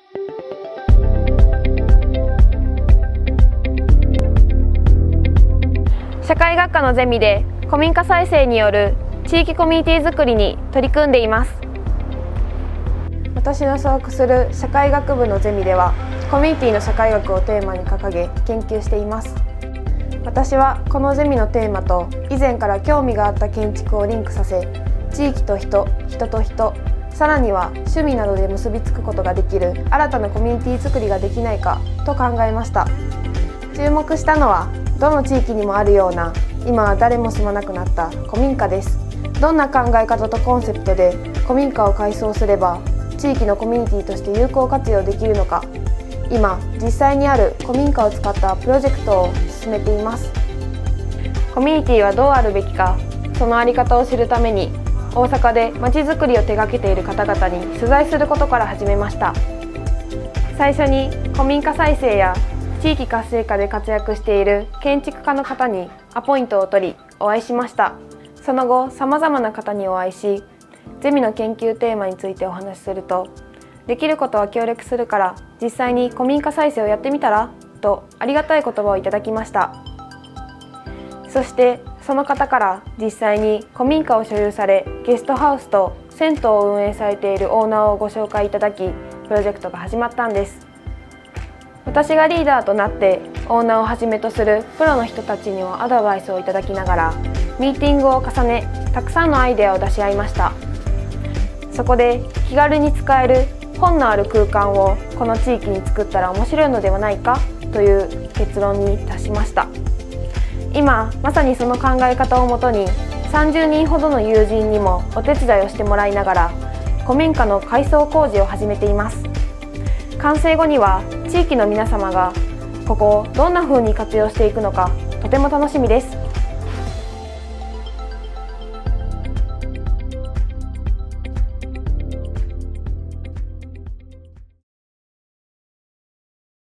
社会学科のゼミで古民家再生による地域コミュニティづくりに取り組んでいます。私の所属する社会学部のゼミではコミュニティの社会学をテーマに掲げ研究しています。私はこのゼミのテーマと以前から興味があった建築をリンクさせ、地域と人、人と人、さらには趣味などで結びつくことができる新たなコミュニティづくりができないかと考えました。注目したのはどの地域にもあるような、今は誰も住まなくなった古民家です。どんな考え方とコンセプトで古民家を改装すれば地域のコミュニティとして有効活用できるのか、今実際にある古民家を使ったプロジェクトを進めています。コミュニティはどうあるべきか、そのあり方を知るために大阪でまちづくりを手掛けている方々に取材することから始めました。最初に古民家再生や地域活性化で活躍している建築家の方にアポイントを取りお会いしました。その後さまざまな方にお会いし、ゼミの研究テーマについてお話しすると、できることは協力するから実際に古民家再生をやってみたらとありがたい言葉をいただきました。そしてその方から実際に古民家を所有されゲストハウスと銭湯を運営されているオーナーをご紹介いただき、プロジェクトが始まったんです。私がリーダーとなってオーナーをはじめとするプロの人たちにもアドバイスをいただきながらミーティングを重ね、たくさんのアイデアを出し合いました。そこで気軽に使える本のある空間をこの地域に作ったら面白いのではないかという結論に達しました。今まさにその考え方をもとに30人ほどの友人にもお手伝いをしてもらいながら古民家の改装工事を始めています。完成後には地域の皆様がここをどんな風に活用していくのかとても楽しみです。